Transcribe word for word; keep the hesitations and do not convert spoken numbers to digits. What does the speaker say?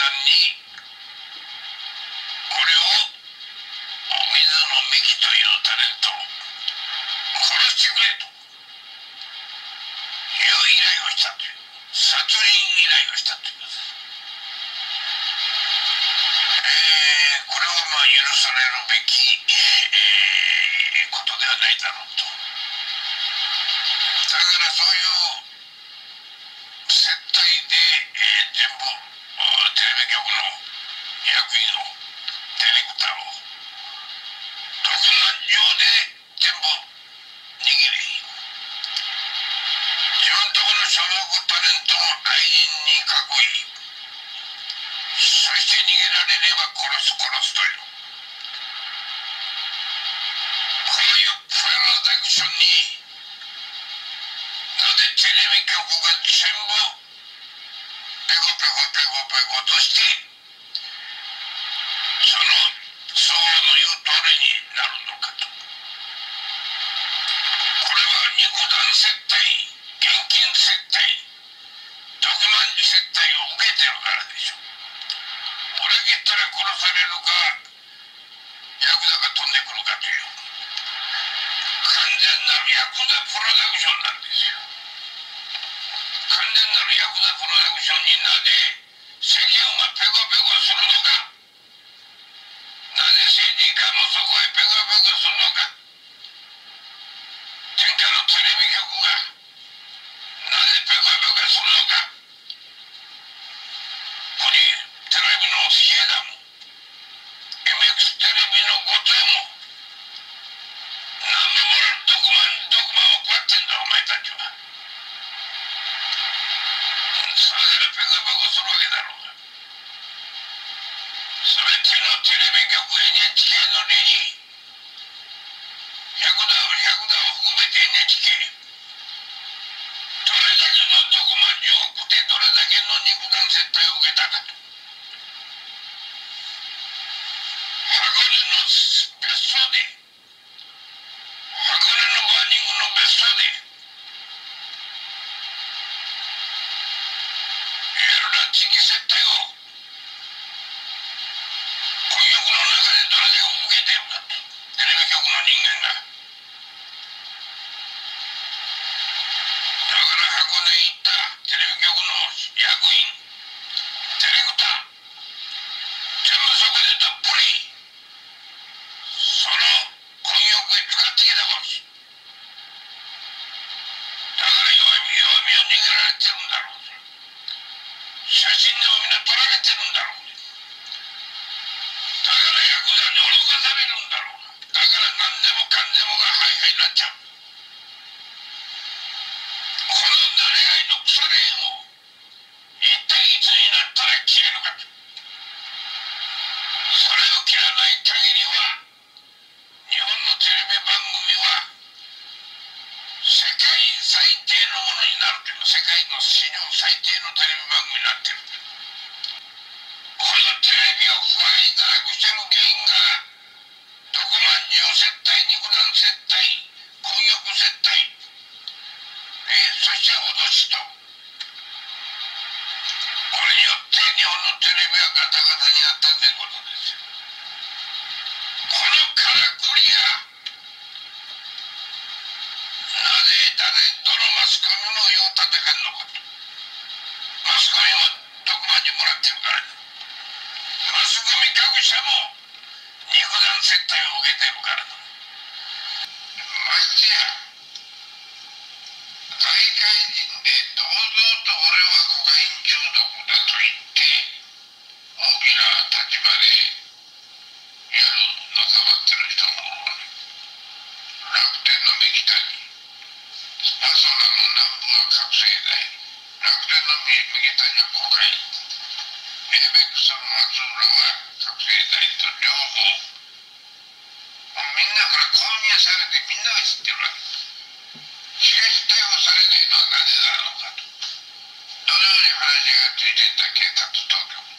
にこれを水野美紀というタレントを殺してくれという依頼をしたという、殺人依頼をしたということです。えー、これはまあ許されるべき、えー、ことではないだろうと。だからそういう接待で、えー、全部テレビ局の役員をディレクターを特難状で全部握り、自分とこの所属タレントの愛人に囲い、そして逃げられれば殺す殺すという、こういうプロダクションになぜテレビ局が全部ペコペコペコペコとしてその相応の言う通りになるのかと。これは肉弾接待、現金接待、毒まんじ接待を受けてるからでしょ。裏切ったら殺されるか、ヤクザが飛んでくるかという完全なるヤクザプロダクションなんですよ。完全なるヤクザプロダクションになぜ世間はペコペコするのか、なぜ政治家もそこへペコペコするのか、天下のテレビ局がなぜペコペコするのか、ここにテレビのヒエダも エムエックス テレビの後藤も何のもら毒まん毒まんを食らってんだお前たちは。それからペコペコするわけだろうが。全てのテレビ局 エヌエイチケー の理事、ヤクザをヤクザを含めて エヌエイチケー、どれだけの毒まんじゅうを食ってどれだけの肉弾接待を受けたかと。箱根の別荘で、箱根のバーニングの別荘でいわゆる拉致に接待を混浴の中でどれだけ受けてるかと、テレビ局の人間が。だから箱根行ったテレビ局の役員、ディレクター、全部そこでどっぷりその混浴へ使ってきたわけ。だから弱み弱みを握られてるんだろう。写真でもみんな撮られてるんだろう。だからヤクザに脅かされるんだろう。だから何でもかんでもがハイハイになっちゃう。この慣れ合いの腐れ縁を一体いつになったら消えるかと。それを切らない限りは日本のテレビ番組は世界最低のものになるという、世界の史上最低のテレビ番組になっている。このテレビを腐敗がなくしてる原因が毒まんじゅう接待、肉弾接待、混浴接待、えそして脅しと、これによって日本のテレビはガタガタになったということですよ。このからくりがなぜ誰どのマスコミも世を立てかんのかと。マスコミも毒まんじゅうもらってるからね。マスコミ各社も肉弾接待を受けてるからだ。ましてや財界人で堂々と俺はコカイン中毒だと言って大きな立場でやるのさばってる人も楽天の三木谷、パソラの南部は覚醒剤、楽天の三木谷はコカイン、エイベックスの松浦は覚醒剤と両方、みんなから購入されてみんなが知ってるわけです。しかし逮捕されないのはなぜなのかと。どのように話がついていた警察当局、